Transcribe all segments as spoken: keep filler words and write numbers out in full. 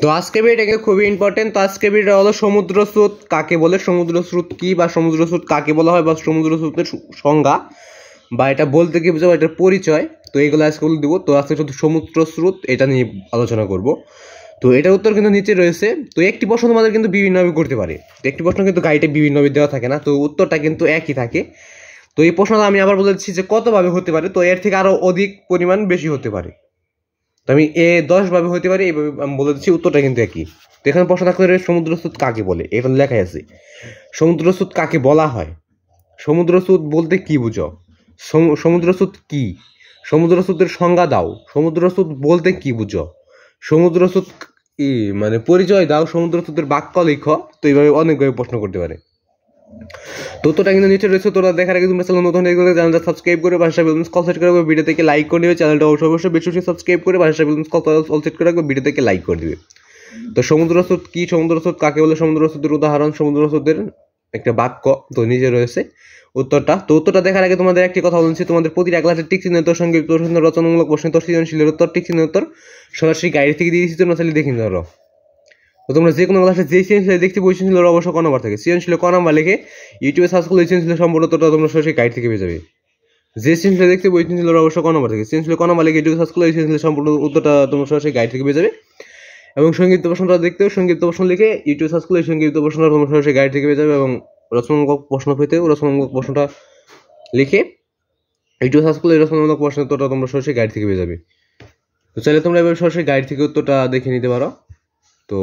তো আজকে ভিডিওটা খুবই ইম্পর্টেন্ট। তো আজকে ভিডিওটা হলো সমুদ্র স্রোত কাকে বলে, সমুদ্র স্রোত কি বা সমুদ্র স্রোত কাকে বলা হয় বা সমুদ্র স্রোতের সংজ্ঞা বা এটা বলতে কি বোঝাবো, এটার পরিচয়। তো এইগুলো আজকে বলে দিব। তো আজকে শুধু সমুদ্র স্রোত এটা নিয়ে আলোচনা করব। তো এটার উত্তর কিন্তু নিচে রয়েছে। তো একটি প্রশ্ন তোমাদের কিন্তু বিভিন্নভাবে করতে পারে, একটি প্রশ্ন কিন্তু গাইডে বিভিন্নভাবে দেওয়া থাকে না, তো উত্তরটা কিন্তু একই থাকে। তো এই প্রশ্নটা আমি আবার বলে দিচ্ছি যে কতভাবে হতে পারে। তো এর থেকে আরও অধিক পরিমাণ বেশি হতে পারে। তো আমি এ দশভাবে হতে পারি, এইভাবে আমি বলে দিচ্ছি, উত্তরটা কিন্তু একই। তো এখানে প্রশ্ন থাকতে পারে সমুদ্র স্রোত কাকে বলে, এখানে লেখাই আছে সমুদ্র স্রোত কাকে বলা হয়। সমুদ্র স্রোত বলতে কি বুঝো, সমুদ্র স্রোত কি, সমুদ্র স্রোতের সংজ্ঞা দাও, সমুদ্র স্রোত বলতে কি বুঝো, সমুদ্র স্রোত কি মানে পরিচয় দাও, সমুদ্র স্রোতের বাক্য লিখো। তো এইভাবে অনেকভাবে প্রশ্ন করতে পারে। তো উত্তরটা কিন্তু নিচে রয়েছে। তোরা দেখার আগে তোমরা চ্যানেল নতুন হয়ে চ্যানেলটা সাবস্ক্রাইব করে ভাষা বিলন্স কল সেট করে রাখবে, ভিডিও থেকে লাইক করে দিবে, চ্যানেলটা অবশ্যই অবশ্যই বেশি বেশি সাবস্ক্রাইব করে ভাষা বিলন্স কল অল সেট করে রাখবে, ভিডিও থেকে লাইক করে দিবে। তো সমুদ্র স্রোত কি, সমুদ্র স্রোত কাকে বলে, সমুদ্র স্রোতের উদাহরণ, সমুদ্র স্রোতের একটা বাক্য তো নিচে রয়েছে উত্তরটা। তো উত্তরটা দেখার আগে তোমাদের একটি কথা বলছি, তোমাদের প্রতিটা ক্লাসের টিক চিহ্ন উত্তর, সংক্ষিপ্ত প্রশ্ন, রচনামূলক প্রশ্ন উত্তর, সৃজনশীলের উত্তর, টিক চিহ্ন উত্তর সরাসরি গাইড থেকে দিয়ে দিচ্ছি, তোমরা চাইলে দেখে নিতে পারো। তো তোমরা যে কোনো ক্লাসে যে সৃজনশীল দেখতে বই সৃজনশীলের অবশ্য ক নাম্বার থাকে, সৃজনশীল ক নাম্বার লিখে ইউটিউবে সার্চ করলে সৃজনশীলের সম্পূর্ণ উত্তরটা তোমরা সরাসরি গাইড থেকে পেয়ে যাবে। যে সৃজনশীল দেখতে বই সৃজনশীলের অবশ্য ক নাম্বার থাকে, সৃজনশীল ক নাম্বার লিখে ইউটিউবে সার্চ করলে সৃজনশীলের সম্পূর্ণ উত্তরটা তোমরা সরাসরি গাইড থেকে পেয়ে যাবে। এবং সংক্ষিপ্ত প্রশ্নটা দেখতেও সংক্ষিপ্ত প্রশ্ন লিখে ইউটিউব সার্চ করলে সংক্ষিপ্ত প্রশ্নটা তোমরা সরাসরি গাইড থেকে পেয়ে যাবে। এবং রচনামূলক প্রশ্ন পেতেও রচনামূলক প্রশ্নটা লিখে ইউটিউব সার্চ করলে রচনামূলক প্রশ্নের উত্তরটা তোমরা সরাসরি গাইড থেকে পেয়ে যাবে। তো চাইলে তোমরা এবার সরাসরি গাইড থেকে উত্তরটা দেখে নিতে পারো। তো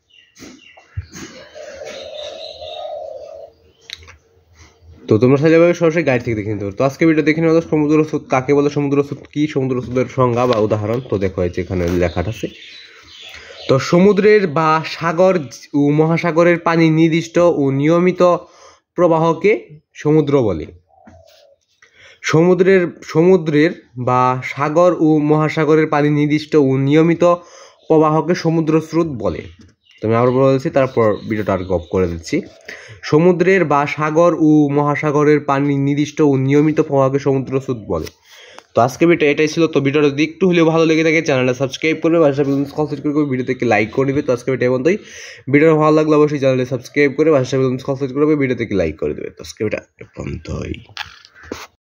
তো তোমরা চাইলে এভাবে সরাসরি গাইড থেকে দেখে নিতে পারো। তো আজকে ভিডিও দেখে নেওয়া সমুদ্র স্রোত কাকে বলে, সমুদ্র স্রোত কি, সমুদ্র স্রোতের সংজ্ঞা বা উদাহরণ। তো দেখো এই যে এখানে লেখাটা আছে। তো সমুদ্রের বা সাগর ও মহাসাগরের পানি নির্দিষ্ট ও নিয়মিত প্রবাহকে সমুদ্র বলে। সমুদ্রের সমুদ্রের বা সাগর ও মহাসাগরের পানি নির্দিষ্ট ও নিয়মিত প্রবাহকে সমুদ্র স্রোত বলে। তো আমি আবার বলছি, তারপর ভিডিওটা আর গপ করে দিচ্ছি। সমুদ্রের বা সাগর ও মহাসাগরের পানি নির্দিষ্ট ও নিয়মিত প্রবাহকে সমুদ্র স্রোত বলে। তো আজকে ভিডিও এটাই ছিল। তো ভিডিওটা যদি একটু হলেও ভালো লেগে থাকে চ্যানেলটা সাবস্ক্রাইব করবে, ভাষা বিলন্স কল সেট করে ভিডিও থেকে লাইক করে দেবে। তো আজকে ভিডিও পর্যন্তই। ভিডিওটা ভালো লাগলে অবশ্যই চ্যানেলটা সাবস্ক্রাইব করে ভাষা বিলন্স কল সেট করবে, ভিডিও থেকে লাইক করে দেবে। তো আজকে ভিডিও পর্যন্তই।